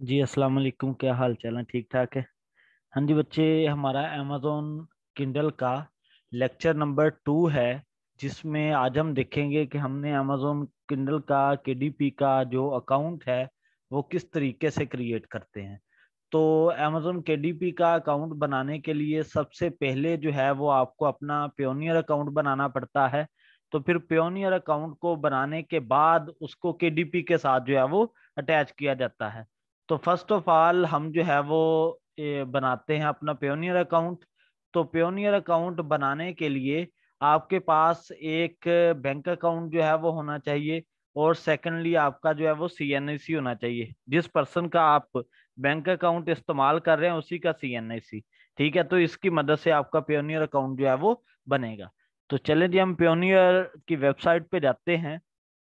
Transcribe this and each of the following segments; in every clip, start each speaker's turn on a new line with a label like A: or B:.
A: जी अस्सलाम वालेकुम। क्या हाल चाल है? ठीक ठाक है। हाँ जी बच्चे, हमारा अमेजोन किंडल का लेक्चर नंबर 2 है, जिसमें आज हम देखेंगे कि हमने अमेजोन किंडल का केडीपी का जो अकाउंट है वो किस तरीके से क्रिएट करते हैं। तो अमेजोन केडीपी का अकाउंट बनाने के लिए सबसे पहले जो है वो आपको अपना पियोनियर अकाउंट बनाना पड़ता है। तो फिर पियोनियर अकाउंट को बनाने के बाद उसको केडीपी के साथ जो है वो अटैच किया जाता है। तो फर्स्ट ऑफ ऑल हम जो है वो बनाते हैं अपना पियोनियर अकाउंट। तो पियोनियर अकाउंट बनाने के लिए आपके पास एक बैंक अकाउंट जो है वो होना चाहिए, और सेकंडली आपका जो है वो सीएनआईसी होना चाहिए। जिस पर्सन का आप बैंक अकाउंट इस्तेमाल कर रहे हैं उसी का सीएनआईसी। ठीक है, तो इसकी मदद से आपका पियोनियर अकाउंट जो है वो बनेगा। तो चलें जी, हम पियोनियर की वेबसाइट पे जाते हैं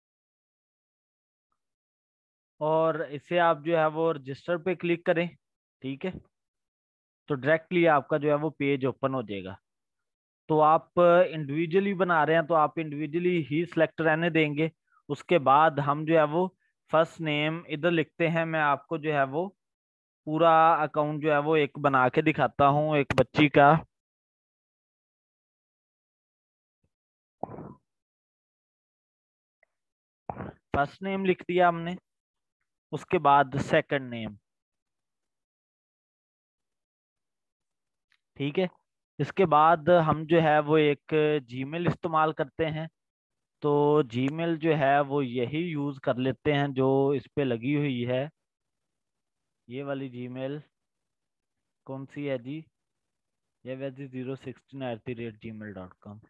A: और इसे आप जो है वो रजिस्टर पे क्लिक करें। ठीक है, तो डायरेक्टली आपका जो है वो पेज ओपन हो जाएगा। तो आप इंडिविजुअली बना रहे हैं तो आप इंडिविजुअली ही सिलेक्ट रहने देंगे। उसके बाद हम जो है वो फर्स्ट नेम इधर लिखते हैं। मैं आपको जो है वो पूरा अकाउंट जो है वो एक बना के दिखाता हूँ, एक बच्ची का। फर्स्ट नेम लिख दिया हमने, उसके बाद सेकंड नेम। ठीक है, इसके बाद हम जो है वो एक जीमेल इस्तेमाल करते हैं। तो जीमेल जो है वो यही यूज कर लेते हैं जो इस पे लगी हुई है। ये वाली जीमेल कौन सी है जी? ये वैसी 016@gmail.com।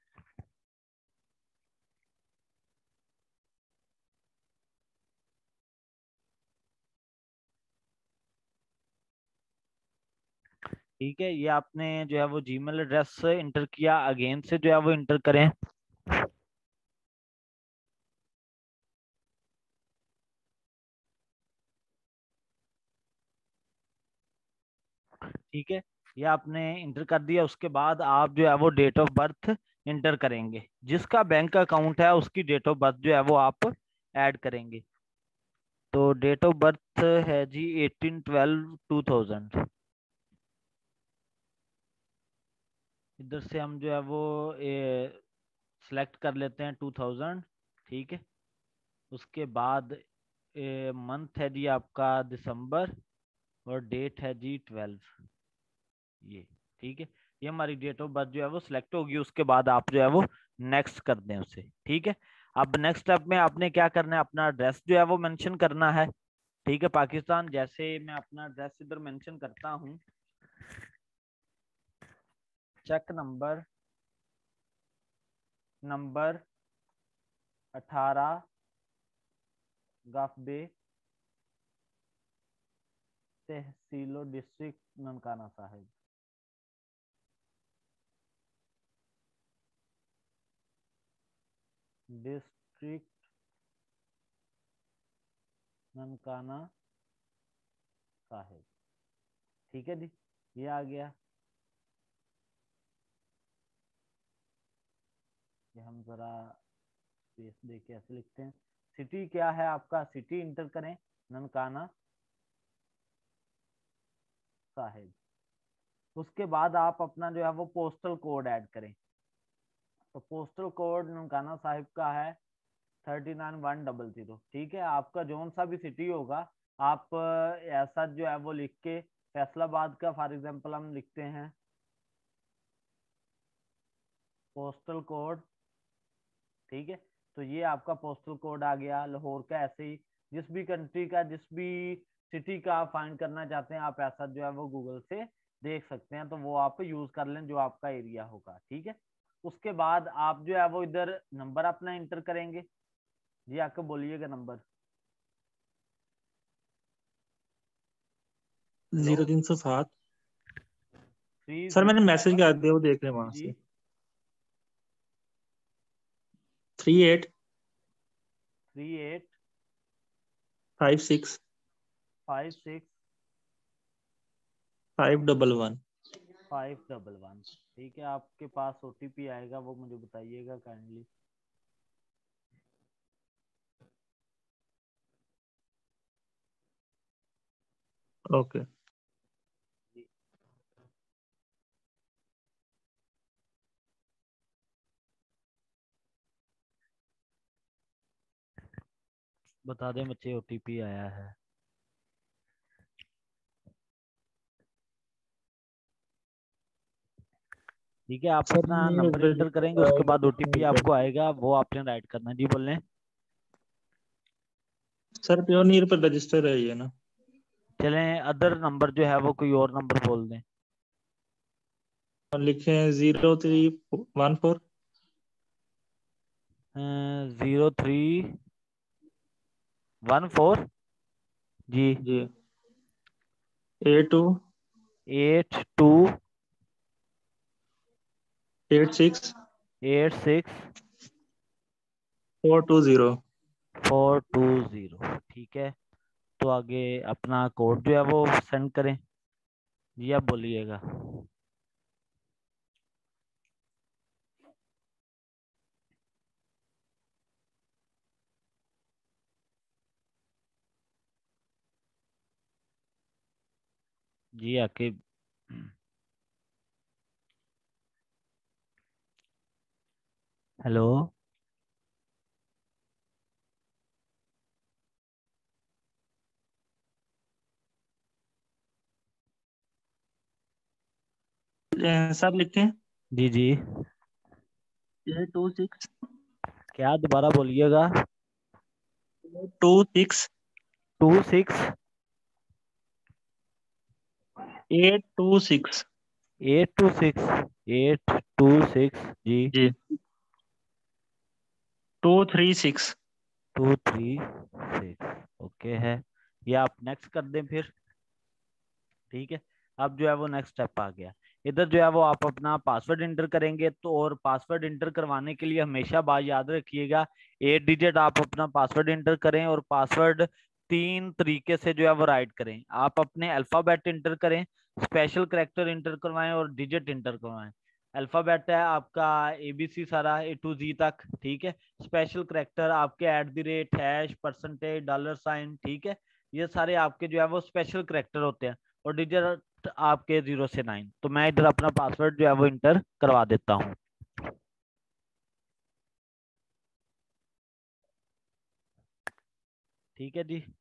A: ठीक है, ये आपने जो है वो जीमेल एड्रेस इंटर किया, अगेन से जो है वो इंटर करें। ठीक है, ये आपने इंटर कर दिया। उसके बाद आप जो है वो डेट ऑफ बर्थ इंटर करेंगे। जिसका बैंक अकाउंट है उसकी डेट ऑफ बर्थ जो है वो आप ऐड करेंगे। तो डेट ऑफ बर्थ है जी 18/12/2000। इधर से हम जो है वो सिलेक्ट कर लेते हैं 2000। ठीक है, उसके बाद मंथ है जी आपका दिसंबर, और डेट है जी 12। ये ठीक है, ये हमारी डेट ऑफ बर्थ जो है वो सिलेक्ट होगी। उसके बाद आप जो है वो नेक्स्ट कर दें उसे। ठीक है, अब नेक्स्ट स्टेप में आपने क्या करना है, अपना एड्रेस जो है वो मेंशन करना है। ठीक है, पाकिस्तान। जैसे मैं अपना एड्रेस इधर मेंशन करता हूँ, चेक नंबर नंबर 18 गफबे, तहसीलो डिस्ट्रिक्ट ननकाना साहिब। डिस्ट्रिक्ट ननकाना साहिब। ठीक है जी, ये आ गया। ये हम जरा स्पेस दे के ऐसे लिखते हैं। सिटी क्या है आपका, सिटी इंटर करें, ननकाना साहिब। उसके बाद आप अपना जो है वो पोस्टल कोड ऐड करें। तो पोस्टल कोड ननकाना साहिब का है 39,100। ठीक है, आपका जोन सा भी सिटी होगा, आप ऐसा जो है वो लिख के, फैसलाबाद का फॉर एग्जांपल हम लिखते हैं पोस्टल कोड। ठीक है, तो ये आपका पोस्टल कोड आ गया लाहौर का। ऐसे ही जिस भी कंट्री का, जिस भी सिटी का आप फाइंड करना चाहते हैं, आप ऐसा जो है वो गूगल से देख सकते हैं। तो वो आप यूज कर लें जो आपका एरिया होगा। ठीक है, उसके बाद आप जो है वो इधर नंबर अपना इंटर करेंगे। जी आपको बोलिएगा नंबर। हेलो।
B: 0307।
A: थ्री
B: सर मैंने
A: जीरो
B: मैसेज
A: वन
B: कर दिया, वो देख रहे हैं वहां
A: जी।
B: से। 38
A: 38
B: 56
A: 56
B: 511।
A: 511। ठीक है, आपके पास ओटीपी आएगा, वो मुझे बताइएगा काइंडली।
B: ओके।
A: बता दें बच्चे, ओटीपी आया है। ठीक है, आप
B: सर
A: अपना
B: नहीं
A: नंबर इंटर करेंगे, उसके बाद ओटीपी आपको आएगा, वो आपने राइट करना है। जी बोल रहे हैं।
B: सर प्योनियर पर रजिस्टर है ये ना।
A: चलें, अदर नंबर जो है वो कोई और नंबर बोल दें।
B: और लिखे 0314।
A: 0314 जी।
B: जी। 82
A: 82
B: 86
A: 86
B: 420।
A: 420। ठीक है, तो आगे अपना कोड जो है वो सेंड करें। जी आप बोलिएगा। जी आके हेलो।
B: सर लिखे
A: जी जी।
B: 826
A: क्या, दोबारा बोलिएगा।
B: 26
A: 26
B: 826।
A: 826 826 जी।
B: जी। 236।
A: 236। ओके है। ये आप नेक्स्ट कर दें फिर। ठीक है, अब जो है वो नेक्स्ट स्टेप आ गया। इधर जो है वो आप अपना पासवर्ड इंटर करेंगे, तो और पासवर्ड इंटर करवाने के लिए हमेशा बात याद रखिएगा, 8 डिजिट आप अपना पासवर्ड इंटर करें, और पासवर्ड 3 तरीके से जो है वो राइट करें। आप अपने अल्फाबेट इंटर करें, स्पेशल करेक्टर इंटर करवाएं, और डिजिट इंटर करवाएं। अल्फाबेट है आपका एबीसी सारा A to Z तक, ठीक है। स्पेशल करेक्टर आपके @ हैश परसेंटेज $, ठीक है। ये सारे आपके जो है वो स्पेशल करेक्टर होते हैं। और डिजिट आपके 0 से 9। तो मैं इधर अपना पासवर्ड जो है वो इंटर करवा देता हूँ। ठीक है जी।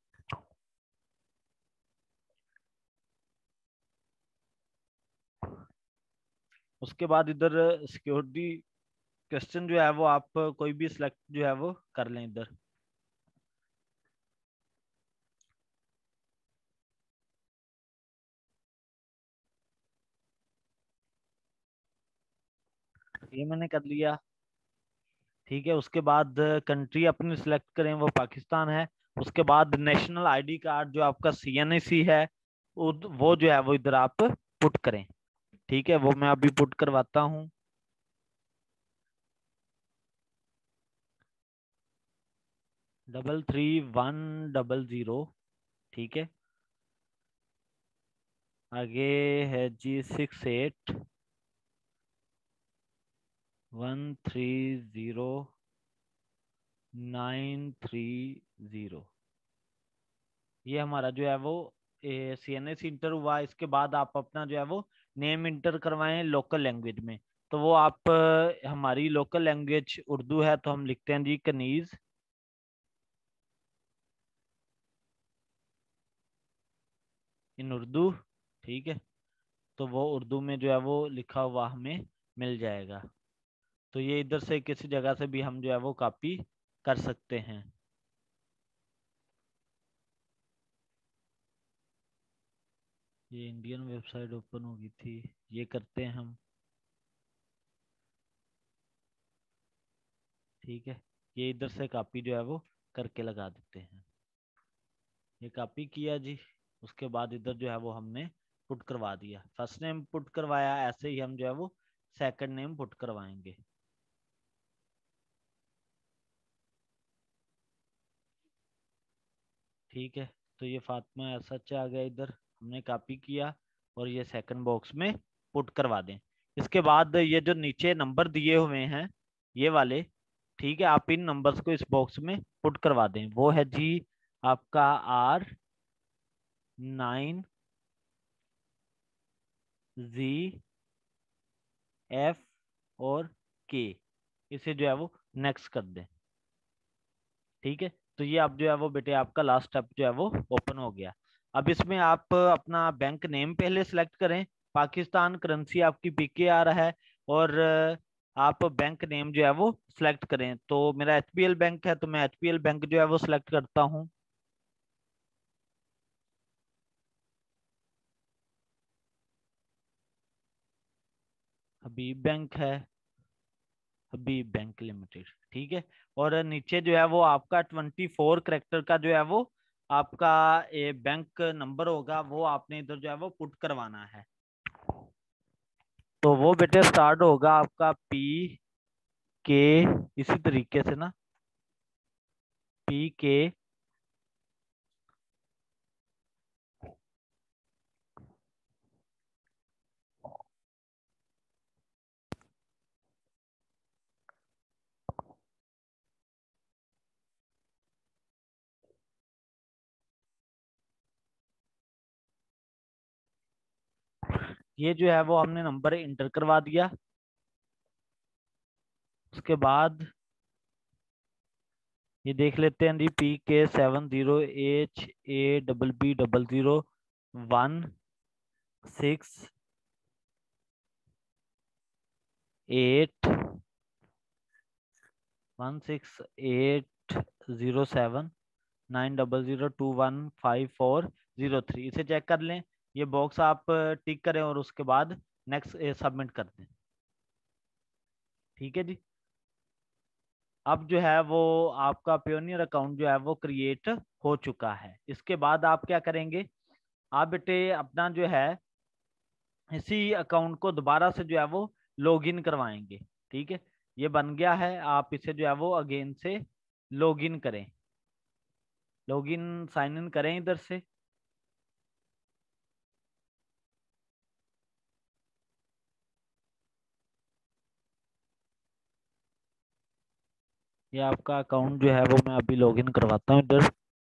A: उसके बाद इधर सिक्योरिटी क्वेश्चन जो है वो आप कोई भी सिलेक्ट जो है वो कर लें इधर। ये मैंने कर लिया। ठीक है, उसके बाद कंट्री अपनी सिलेक्ट करें, वो पाकिस्तान है। उसके बाद नेशनल आईडी कार्ड जो आपका CNAC है, वो जो है वो इधर आप पुट करें। ठीक है, वो मैं अभी पुट करवाता हूँ। 33100। ठीक है, आगे है जी 68 130 930। ये हमारा जो है वो CNAC इंटर हुआ। इसके बाद आप अपना जो है वो नेम इंटर करवाएं लोकल लैंग्वेज में। तो वो आप हमारी लोकल लैंग्वेज उर्दू है, तो हम लिखते हैं जी कनीज इन उर्दू। ठीक है, तो वो उर्दू में जो है वो लिखा हुआ हमें मिल जाएगा। तो ये इधर से किसी जगह से भी हम जो है वो कॉपी कर सकते हैं। ये इंडियन वेबसाइट ओपन होगी थी, ये करते हैं हम। ठीक है, ये इधर से कॉपी जो है वो करके लगा देते हैं। ये कॉपी किया जी। उसके बाद इधर जो है वो हमने पुट करवा दिया। फर्स्ट नेम पुट करवाया, ऐसे ही हम जो है वो सेकंड नेम पुट करवाएंगे। ठीक है, तो ये फातिमा सच आ गया, इधर हमने कॉपी किया और ये सेकंड बॉक्स में पुट करवा दें। इसके बाद ये जो नीचे नंबर दिए हुए हैं ये वाले, ठीक है, आप इन नंबर्स को इस बॉक्स में पुट करवा दें। वो है जी आपका R9 जी, एफ और के, इसे जो है वो नेक्स्ट कर दें। ठीक है, तो ये अब जो है वो बेटे आपका लास्ट स्टेप जो है वो ओपन हो गया। अब इसमें आप अपना बैंक नेम पहले सिलेक्ट करें। पाकिस्तान करेंसी आपकी पीके आ रहा है, और आप बैंक नेम जो है वो सिलेक्ट करें। तो मेरा एचपीएल बैंक है, तो मैं एचपीएल बैंक जो है वो सिलेक्ट करता हूँ। हबीब बैंक है, हबीब बैंक लिमिटेड। ठीक है, और नीचे जो है वो आपका 24 कैरेक्टर का जो है वो आपका बैंक नंबर होगा, वो आपने इधर जो है वो पुट करवाना है। तो वो बेटे स्टार्ट होगा आपका के, इसी तरीके से ना, के। ये जो है वो हमने नंबर इंटर करवा दिया। उसके बाद ये देख लेते हैं जी, PK 7088 16807 900215403। इसे चेक कर लें, ये बॉक्स आप टिक करें और उसके बाद नेक्स्ट सबमिट कर दें। ठीक है जी, अब जो है वो आपका पियोनियर अकाउंट जो है वो क्रिएट हो चुका है। इसके बाद आप क्या करेंगे, आप बेटे अपना जो है इसी अकाउंट को दोबारा से जो है वो लॉगिन करवाएंगे। ठीक है, ये बन गया है, आप इसे जो है वो अगेन से लॉगिन करें, लॉगिन साइन इन करें इधर से। ये आपका अकाउंट जो है वो मैं अभी लॉगिन करवाता हूँ इधर।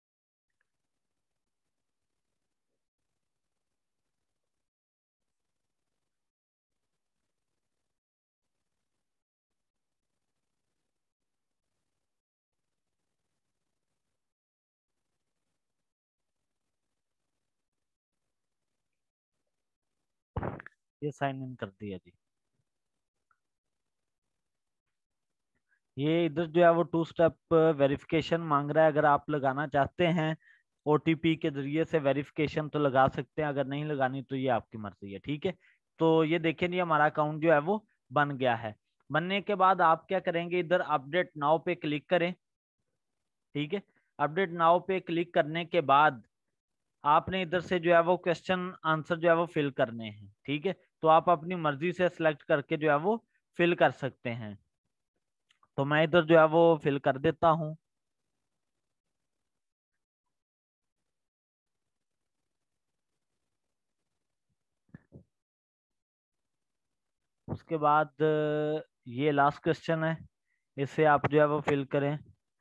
A: ये साइन इन कर दिया जी। ये इधर जो है वो 2 स्टेप वेरिफिकेशन मांग रहा है। अगर आप लगाना चाहते हैं ओटीपी के जरिए से वेरिफिकेशन तो लगा सकते हैं, अगर नहीं लगानी तो ये आपकी मर्जी है। ठीक है, तो ये देखें जी, हमारा अकाउंट जो है वो बन गया है। बनने के बाद आप क्या करेंगे, इधर अपडेट नाउ पे क्लिक करें। ठीक है, अपडेट नाउ पे क्लिक करने के बाद आपने इधर से जो है वो क्वेश्चन आंसर जो है वो फिल करने हैं। ठीक है, तो आप अपनी मर्जी से सिलेक्ट करके जो है वो फिल कर सकते हैं। तो मैं इधर जो है वो फिल कर देता हूँ। उसके बाद ये लास्ट क्वेश्चन है, इसे आप जो है वो फिल करें।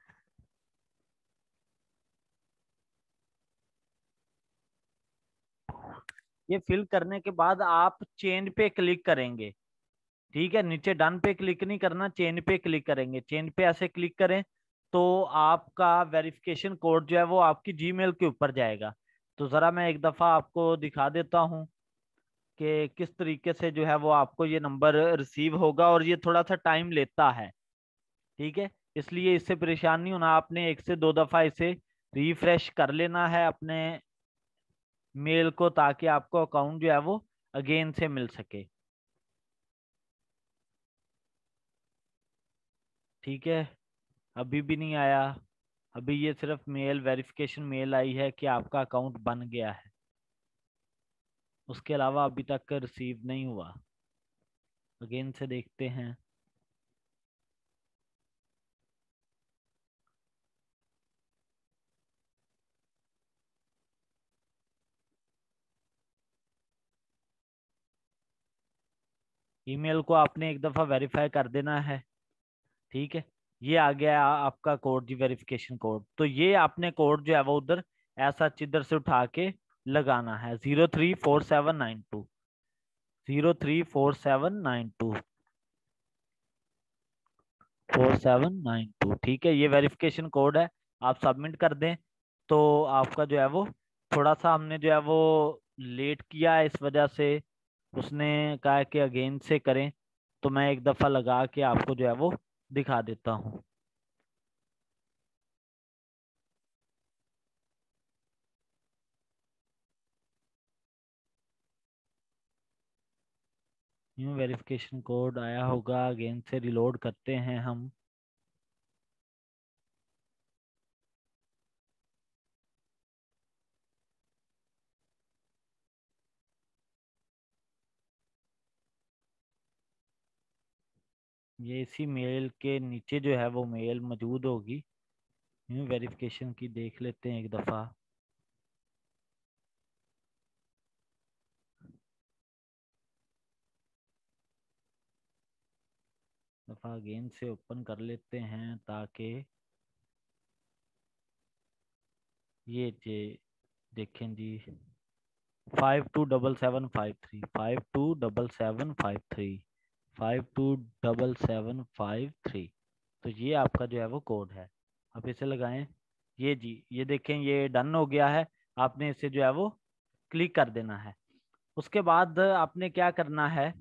A: ये फिल करने के बाद आप चेंज पे क्लिक करेंगे। ठीक है, नीचे डन पे क्लिक नहीं करना, चेंज पे क्लिक करेंगे। चेंज पे ऐसे क्लिक करें तो आपका वेरिफिकेशन कोड जो है वो आपकी जीमेल के ऊपर जाएगा। तो जरा मैं एक दफा आपको दिखा देता हूँ कि किस तरीके से जो है वो आपको ये नंबर रिसीव होगा, और ये थोड़ा सा टाइम लेता है। ठीक है, इसलिए इससे परेशान नहीं होना, आपने 1 से 2 दफा इसे रिफ्रेश कर लेना है अपने मेल को, ताकि आपको अकाउंट जो है वो अगेन से मिल सके। ठीक है, अभी भी नहीं आया। अभी ये सिर्फ मेल वेरिफिकेशन मेल आई है कि आपका अकाउंट बन गया है, उसके अलावा अभी तक रिसीव नहीं हुआ। अगेन से देखते हैं। ईमेल को आपने एक दफा वेरीफाई कर देना है। ठीक है, ये आ गया आपका कोड जी, वेरिफिकेशन कोड। तो ये आपने कोड जो है वो उधर ऐसा इधर से उठा के लगाना है, 034792। 034792 4792। ठीक है, ये वेरिफिकेशन कोड है, आप सबमिट कर दें। तो आपका जो है वो, थोड़ा सा हमने जो है वो लेट किया है, इस वजह से उसने कहा है कि अगेन से करें। तो मैं एक दफ़ा लगा के आपको जो है वो दिखा देता हूँ। न्यू वेरिफिकेशन कोड आया होगा, अगेन से रिलोड करते हैं हम। ये इसी मेल के नीचे जो है वो मेल मौजूद होगी, न्यू वेरिफिकेशन की, देख लेते हैं एक दफ़ा। दफ़ा अगेन से ओपन कर लेते हैं ताकि ये देखें जी। 527753, 527753, 527753। तो ये आपका जो है वो कोड है, आप इसे लगाएं। ये जी, ये देखें, ये डन हो गया है। आपने इसे जो है वो क्लिक कर देना है। उसके बाद आपने क्या करना है,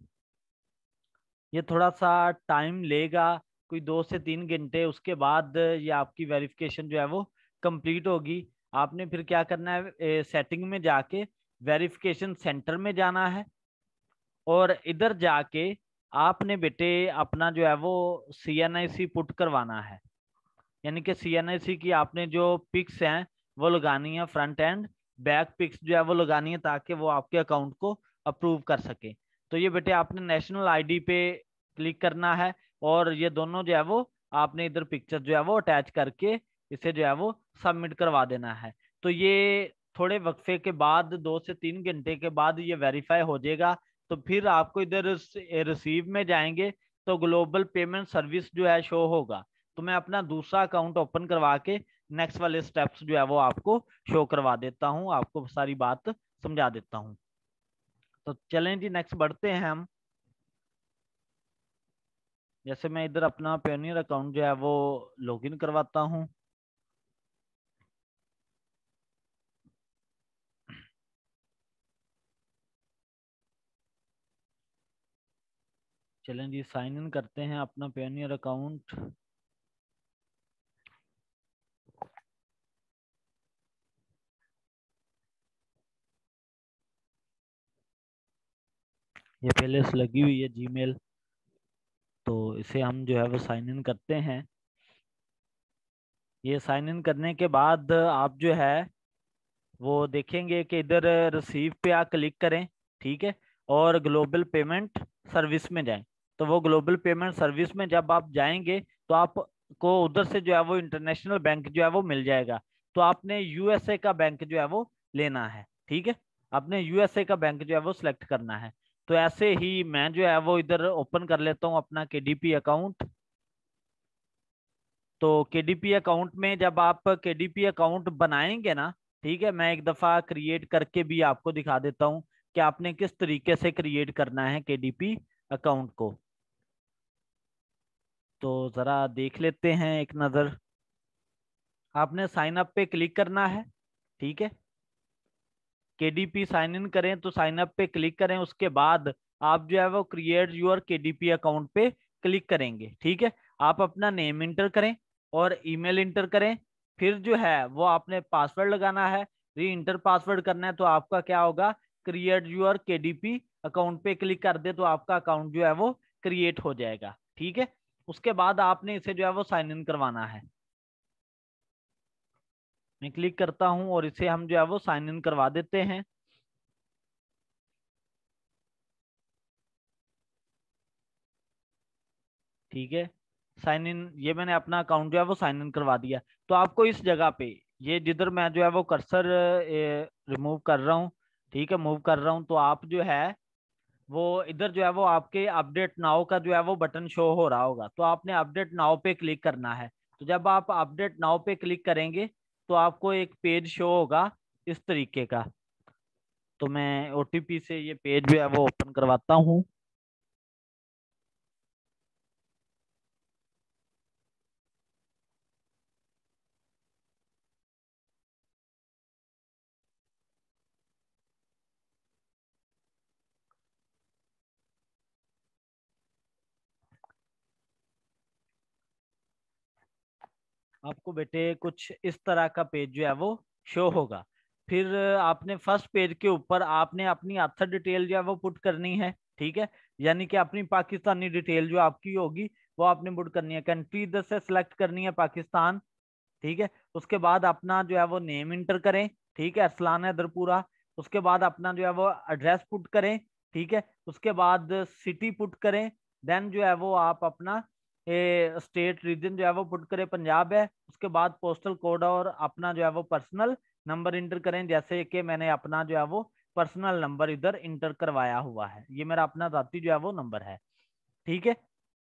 A: ये थोड़ा सा टाइम लेगा, कोई 2 से 3 घंटे। उसके बाद ये आपकी वेरिफिकेशन जो है वो कंप्लीट होगी। आपने फिर क्या करना है, सेटिंग में जाके वेरिफिकेशन सेंटर में जाना है, और इधर जाके आपने बेटे अपना जो है वो CNIC पुट करवाना है। यानी कि CNIC की आपने जो पिक्स हैं वो लगानी है, फ्रंट एंड बैक पिक्स जो है वो लगानी है, ताकि वो आपके अकाउंट को अप्रूव कर सके। तो ये बेटे आपने नेशनल ID पे क्लिक करना है, और ये दोनों जो है वो आपने इधर पिक्चर जो है वो अटैच करके इसे जो है वो सबमिट करवा देना है। तो ये थोड़े वक्फे के बाद, 2 से 3 घंटे के बाद ये वेरीफाई हो जाएगा। तो फिर आपको इधर रिसीव में जाएंगे तो ग्लोबल पेमेंट सर्विस जो है शो होगा। तो मैं अपना दूसरा अकाउंट ओपन करवा के नेक्स्ट वाले स्टेप्स जो है वो आपको शो करवा देता हूँ, आपको सारी बात समझा देता हूँ। तो चलें जी, नेक्स्ट बढ़ते हैं हम। जैसे मैं इधर अपना पेनियर अकाउंट जो है वो लॉगिन करवाता हूँ। चलें जी, साइन इन करते हैं अपना पेनियर अकाउंट। ये पहले से लगी हुई है जीमेल, तो इसे हम जो है वो साइन इन करते हैं। ये साइन इन करने के बाद आप जो है वो देखेंगे कि इधर रिसीव पे आप क्लिक करें। ठीक है, और ग्लोबल पेमेंट सर्विस में जाएं। तो वो ग्लोबल पेमेंट सर्विस में जब आप जाएंगे तो आपको उधर से जो है वो इंटरनेशनल बैंक जो है वो मिल जाएगा। तो आपने USA का बैंक जो है वो लेना है। ठीक है, आपने USA का बैंक जो है वो सिलेक्ट करना है। तो ऐसे ही मैं जो है वो इधर ओपन कर लेता हूँ अपना KDP अकाउंट। तो KDP अकाउंट में जब आप KDP अकाउंट बनाएंगे ना, ठीक है, मैं एक दफा क्रिएट करके भी आपको दिखा देता हूँ कि आपने किस तरीके से क्रिएट करना है KDP अकाउंट को। तो जरा देख लेते हैं एक नज़र। आपने साइन अप पे क्लिक करना है। ठीक है, KDP साइन इन करें तो साइन अप पे क्लिक करें, उसके बाद आप जो है वो क्रिएट यूर KDP अकाउंट पे क्लिक करेंगे। ठीक है, आप अपना नेम इंटर करें और ईमेल इंटर करें। फिर जो है वो आपने पासवर्ड लगाना है, री इंटर पासवर्ड करना है। तो आपका क्या होगा, क्रिएट यूर KDP अकाउंट पे क्लिक कर दे तो आपका अकाउंट जो है वो क्रिएट हो जाएगा। ठीक है, उसके बाद आपने इसे जो है वो साइन इन करवाना है। मैं क्लिक करता हूं और इसे हम जो है वो साइन इन करवा देते हैं। ठीक है, साइन इन, ये मैंने अपना अकाउंट जो है वो साइन इन करवा दिया। तो आपको इस जगह पे, ये जिधर मैं जो है वो कर्सर रिमूव कर रहा हूँ, ठीक है, मूव कर रहा हूँ, तो आप जो है वो इधर जो है वो आपके अपडेट नाउ का जो है वो बटन शो हो रहा होगा। तो आपने अपडेट नाउ पे क्लिक करना है। तो जब आप अपडेट नाउ पे क्लिक करेंगे तो आपको एक पेज शो होगा इस तरीके का। तो मैं ओटीपी से ये पेज जो है वो ओपन करवाता हूँ। आपको बेटे कुछ इस तरह का पेज जो है वो शो होगा। फिर आपने फर्स्ट पेज के ऊपर आपने अपनी आधार डिटेल जो है वो पुट करनी है, ठीक है। यानी कि अपनी पाकिस्तानी डिटेल जो आपकी होगी वो आपने पुट करनी है। कंट्री इधर से सिलेक्ट करनी है पाकिस्तान, ठीक है। उसके बाद अपना जो है वो नेम इंटर करें, ठीक है, अरसलान हैदर पूरा। उसके बाद अपना जो है वो एड्रेस पुट करें, ठीक है। उसके बाद सिटी पुट करें। देन जो है वो आप अपना स्टेट रीजन जो है वो पुट करें, पंजाब है। उसके बाद पोस्टल कोड और अपना जो है वो पर्सनल नंबर इंटर करें, जैसे कि मैंने अपना जो है वो पर्सनल नंबर इधर इंटर करवाया हुआ है। ये मेरा अपना जाती जो है वो नंबर है, ठीक है।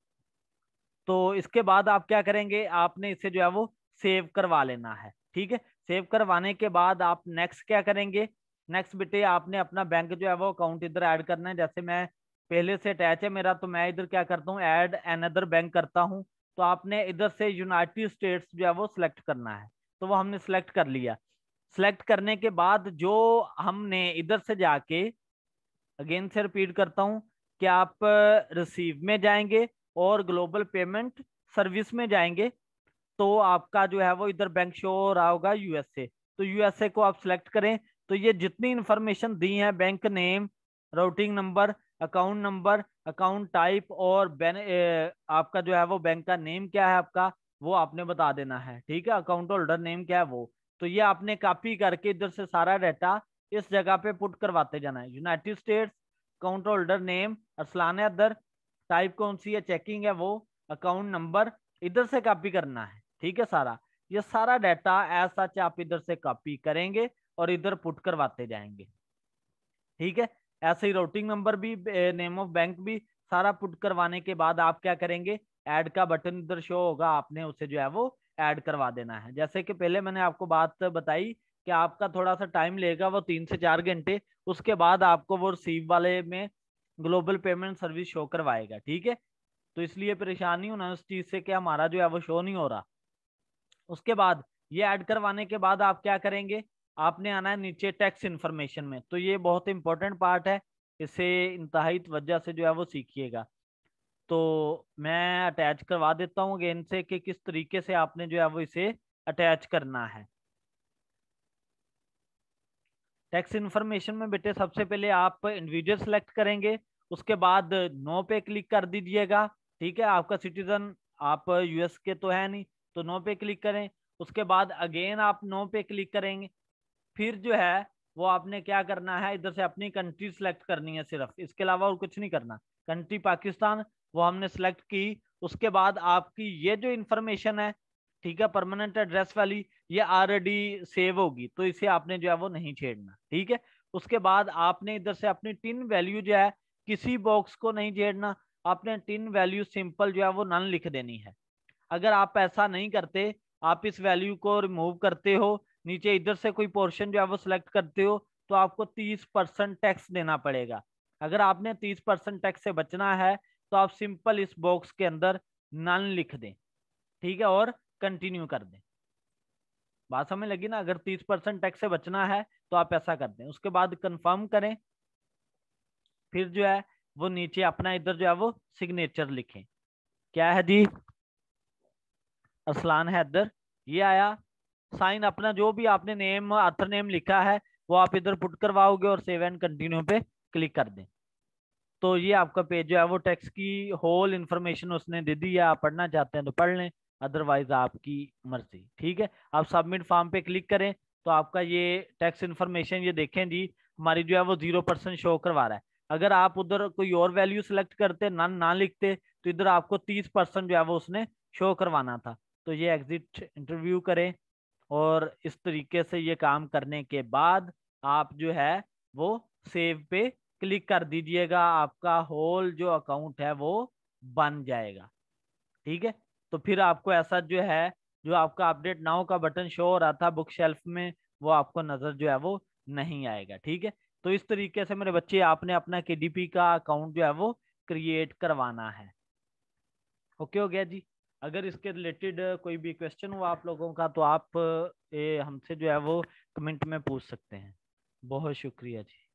A: तो इसके बाद आप क्या करेंगे, आपने इसे जो है वो सेव करवा लेना है, ठीक है। सेव करवाने के बाद आप नेक्स्ट क्या करेंगे, नेक्स्ट बेटे आपने अपना बैंक जो है वो अकाउंट इधर ऐड करना है। जैसे मैं पहले से अटैच है मेरा, तो मैं इधर क्या करता हूँ, ऐड अनदर बैंक करता हूँ। तो आपने इधर से यूनाइटेड स्टेट्स जो है वो सिलेक्ट करना है। तो वो हमने सिलेक्ट कर लिया। सिलेक्ट करने के बाद जो हमने इधर से जाके, अगेन से रिपीट करता हूं, कि आप रिसीव में जाएंगे और ग्लोबल पेमेंट सर्विस में जाएंगे, तो आपका जो है वो इधर बैंक शो हो रहा होगा यूएसए। तो यूएसए को आप सिलेक्ट करें। तो ये जितनी इंफॉर्मेशन दी है, bank name, routing number, account type और आपका जो है वो बैंक का नेम क्या है आपका, वो आपने बता देना है, ठीक है। अकाउंट होल्डर नेम क्या है वो। तो ये आपने कॉपी करके इधर से सारा डाटा इस जगह पे पुट करवाते जाना है। United States, account holder name Arsalan अदर, टाइप कौन सी है, चेकिंग है वो, अकाउंट नंबर इधर से कॉपी करना है, ठीक है। सारा ये सारा डाटा एज सच आप इधर से कॉपी करेंगे और इधर पुट करवाते जाएंगे, ठीक है। ऐसे ही राउटिंग नंबर भी, नेम ऑफ बैंक भी सारा पुट करवाने के बाद आप क्या करेंगे, ऐड का बटन इधर शो होगा, आपने उसे जो है वो ऐड करवा देना है। जैसे कि पहले मैंने आपको बात बताई कि आपका थोड़ा सा टाइम लेगा, वो 3 से 4 घंटे, उसके बाद आपको वो रिसीव वाले में ग्लोबल पेमेंट सर्विस शो करवाएगा, ठीक है। तो इसलिए परेशानी होना उस चीज से कि हमारा जो है वो शो नहीं हो रहा। उसके बाद ये ऐड करवाने के बाद आप क्या करेंगे, आपने आना है नीचे टैक्स इन्फॉर्मेशन में। तो ये बहुत इंपॉर्टेंट पार्ट है, इसे इंतहाई वजह से जो है वो सीखिएगा। तो मैं अटैच करवा देता हूँ अगेन से कि किस तरीके से आपने जो है वो इसे अटैच करना है। टैक्स इन्फॉर्मेशन में बेटे सबसे पहले आप इंडिविजुअल सेलेक्ट करेंगे, उसके बाद नो पे क्लिक कर दीजिएगा, ठीक है। आपका सिटीजन आप यूएस के तो है नहीं, तो नो पे क्लिक करें। उसके बाद अगेन आप नो पे क्लिक करेंगे। फिर जो है वो आपने क्या करना है, इधर से अपनी कंट्री सिलेक्ट करनी है सिर्फ, इसके अलावा और कुछ नहीं करना। कंट्री पाकिस्तान वो हमने सेलेक्ट की। उसके बाद आपकी ये जो इंफॉर्मेशन है, ठीक है, परमानेंट एड्रेस वाली, ये ऑलरेडी सेव होगी, तो इसे आपने जो है वो नहीं छेड़ना, ठीक है। उसके बाद आपने इधर से अपनी टिन वैल्यू जो है, किसी बॉक्स को नहीं छेड़ना, आपने टिन वैल्यू सिंपल जो है वो नन लिख देनी है। अगर आप ऐसा नहीं करते, आप इस वैल्यू को रिमूव करते हो, नीचे इधर से कोई पोर्शन जो है वो सिलेक्ट करते हो, तो आपको 30% टैक्स देना पड़ेगा। अगर आपने 30% टैक्स से बचना है, तो आप सिंपल इस बॉक्स के अंदर नन लिख दें, ठीक है, और कंटिन्यू कर दें। बात समझ लगी ना, अगर 30% टैक्स से बचना है तो आप ऐसा कर दें। उसके बाद कंफर्म करें। फिर जो है वो नीचे अपना इधर जो है वो सिग्नेचर लिखें। क्या है जी, असलान हैदर, ये आया। साइन अपना जो भी आपने नेम ऑथर नेम लिखा है वो आप इधर पुट करवाओगे और सेव एंड कंटिन्यू पे क्लिक कर दें। तो ये आपका पेज जो है वो टैक्स की होल इंफॉर्मेशन उसने दे दी है। आप पढ़ना चाहते हैं तो पढ़ लें, अदरवाइज आपकी मर्जी, ठीक है। आप सबमिट फॉर्म पे क्लिक करें तो आपका ये टैक्स इन्फॉर्मेशन ये देखें जी, हमारी जो है वो 0% शो करवा रहा है। अगर आप उधर कोई और वैल्यू सेलेक्ट करते ना लिखते, तो इधर आपको 30% जो है वो उसने शो करवाना था। तो ये एग्जिट इंटरव्यू करें, और इस तरीके से ये काम करने के बाद आप जो है वो सेव पे क्लिक कर दीजिएगा, आपका होल जो अकाउंट है वो बन जाएगा, ठीक है। तो फिर आपको ऐसा जो है, जो आपका अपडेट नाउ का बटन शो हो रहा था बुक शेल्फ में, वो आपको नजर जो है वो नहीं आएगा, ठीक है। तो इस तरीके से मेरे बच्चे आपने अपना KDP का अकाउंट जो है वो क्रिएट करवाना है। ओके हो गया जी। अगर इसके रिलेटेड कोई भी क्वेश्चन हुआ आप लोगों का तो आप हमसे जो है वो कमेंट में पूछ सकते हैं। बहुत शुक्रिया जी।